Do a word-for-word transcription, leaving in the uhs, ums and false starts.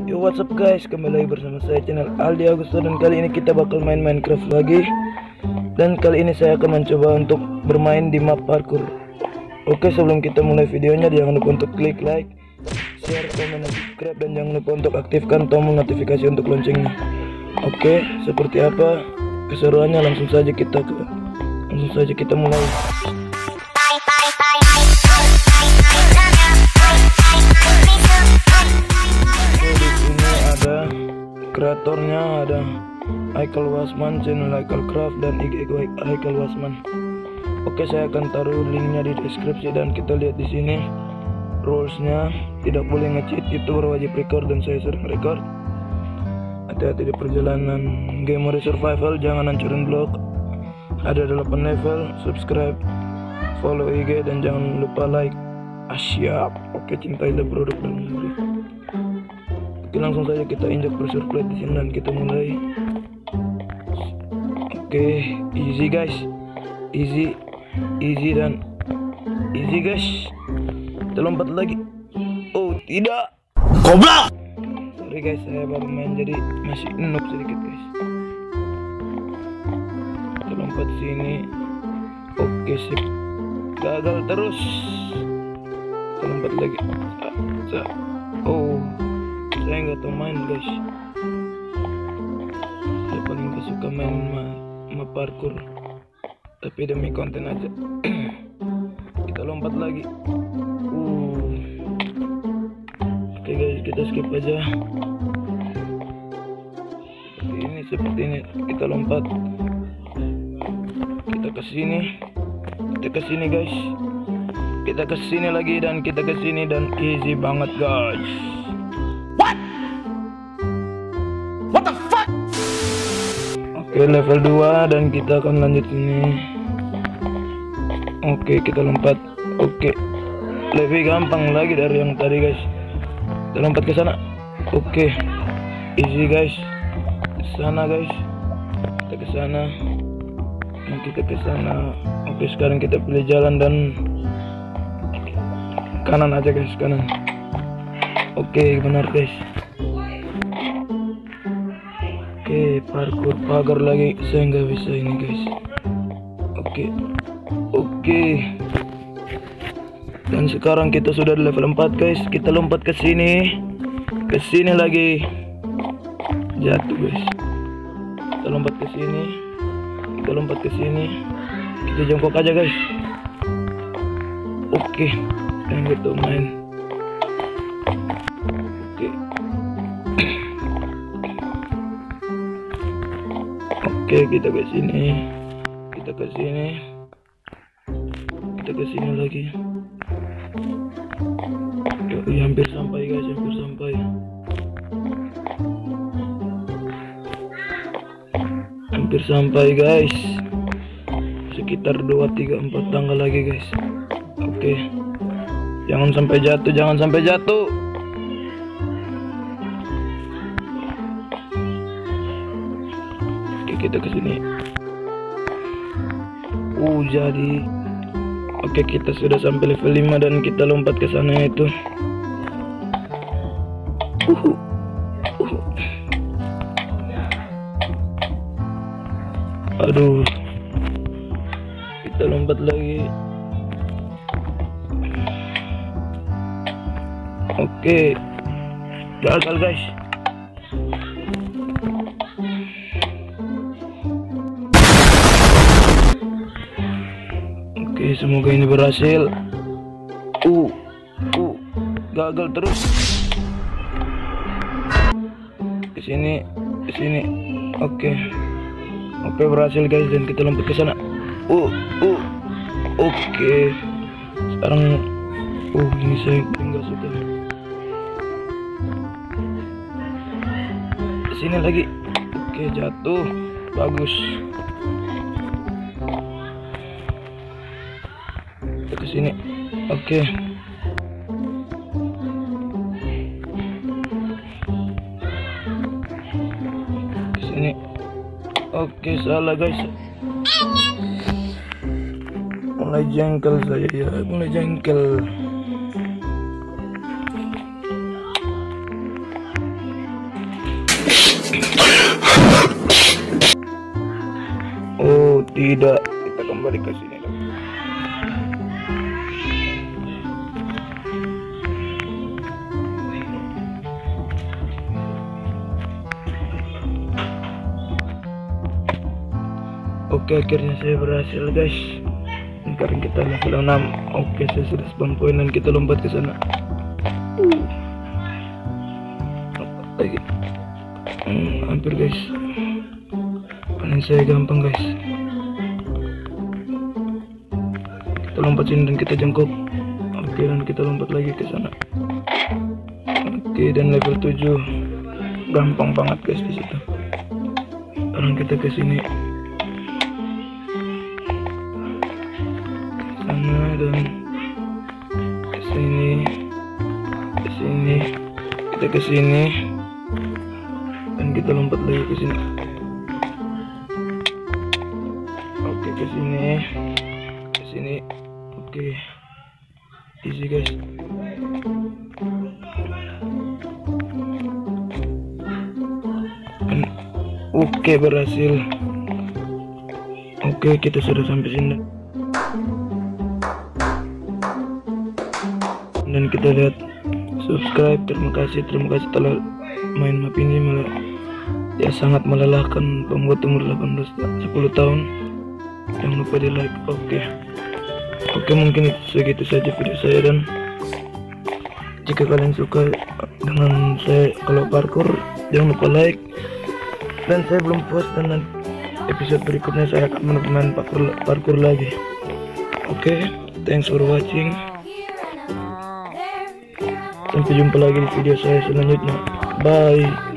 Yo, what's up guys, kembali lagi bersama saya channel Aldi Agusto, dan kali ini kita bakal main Minecraft lagi. Dan kali ini saya akan mencoba untuk bermain di map parkour. Oke, sebelum kita mulai videonya, jangan lupa untuk klik like, share, komen, dan subscribe, dan jangan lupa untuk aktifkan tombol notifikasi untuk loncengnya. Oke, seperti apa keseruannya, langsung saja kita ke langsung saja kita mulai. Kreatornya ada Haikal Wasman, channel Haikal Craft, dan I G Haikal Wasman. Oke, saya akan taruh linknya di deskripsi. Dan kita lihat di sini rulesnya, tidak boleh nge-cheat, youtuber wajib record, dan saya sering record. Hati-hati di perjalanan, game mode survival, jangan hancurin blok. Ada delapan level, subscribe, follow I G, dan jangan lupa like. Ah, siap. Oke, cintailah produk dalam negeri. Oke, langsung saja kita injak pressure plate di sini dan kita mulai. Oke, easy guys, easy, easy dan easy guys. Kita lompat lagi. Oh tidak, goblok. Sorry guys, saya baru main jadi masih noob sedikit guys. Kita lompat sini. Oke sip, gagal terus. Kita lompat lagi. Oh, saya nggak tahu main guys. Saya paling gak suka main ma, ma parkour, tapi demi konten aja. Kita lompat lagi. uh. Oke guys, kita skip aja. Seperti ini, seperti ini. Kita lompat. Kita ke sini. Kita ke sini guys. Kita ke sini lagi dan kita ke sini, dan easy banget guys. Oke, level dua dan kita akan lanjut ini. Oke, kita lompat. Oke, lebih gampang lagi dari yang tadi guys. Kita lompat ke sana. Oke, easy guys. Ke sana guys. Kita ke sana. Nah, kita ke sana. Oke, sekarang kita pilih jalan dan kanan aja guys, kanan. Oke, benar guys. Oke, parkour pagar lagi, saya nggak bisa ini guys. Oke, oke. Dan sekarang kita sudah di level empat guys. Kita lompat ke sini, ke sini lagi. Jatuh guys. Kita lompat ke sini, kita lompat ke sini. Kita jongkok aja guys. Oke, saya nggak tahu main. Oke. Oke, kita ke sini, kita ke sini, kita ke sini lagi. Oke, hampir sampai guys, hampir sampai. Hampir sampai guys. Sekitar dua, tiga, empat tangga lagi guys. Oke. Jangan sampai jatuh, jangan sampai jatuh. Kita ke sini. Uh, jadi oke, kita sudah sampai level lima dan kita lompat ke sana itu. Uh, uh. Aduh. Kita lompat lagi. Oke. Gagal guys. Oke, semoga ini berhasil. Uh, uh, gagal terus. Ke sini, ke sini. Oke, oke berhasil guys, dan kita lompat ke sana. Uh, uh, oke. Sekarang, uh, ini saya nggak suka. Ke sini lagi. Oke, jatuh. Bagus. Ke sini. Oke. Ke sini. Oke, salah guys. Mulai jengkel saya ya, mulai jengkel. tidak, kita kembali ke sini. Oke, akhirnya saya berhasil guys. Sekarang kita level enam. Oke, saya sudah spawn point dan kita lompat ke sana. Uh. Lompat lagi. Hmm, hampir guys. Paling saya gampang guys. Kita lompat sini dan kita jongkok. Oke, dan kita lompat lagi ke sana. Oke, dan level tujuh. Gampang banget guys di situ. Sekarang kita ke sini. Dan ke sini, ke sini, kita ke sini, dan kita lompat lagi ke sini. Oke, ke sini, ke sini. Oke, easy guys. Dan, oke, berhasil. Oke, kita sudah sampai sini. Dan kita lihat subscribe. Terima kasih, terima kasih telah main map ini. Malah ya sangat melelahkan pembuat umur delapan belas sepuluh tahun. Jangan lupa di like. Oke oke mungkin itu segitu saja video saya, dan jika kalian suka dengan saya kalau parkour, jangan lupa like. Dan saya belum puas, dan episode berikutnya saya akan bermain parkour, parkour lagi. Oke, thanks for watching. Sampai jumpa lagi di video saya selanjutnya. Bye.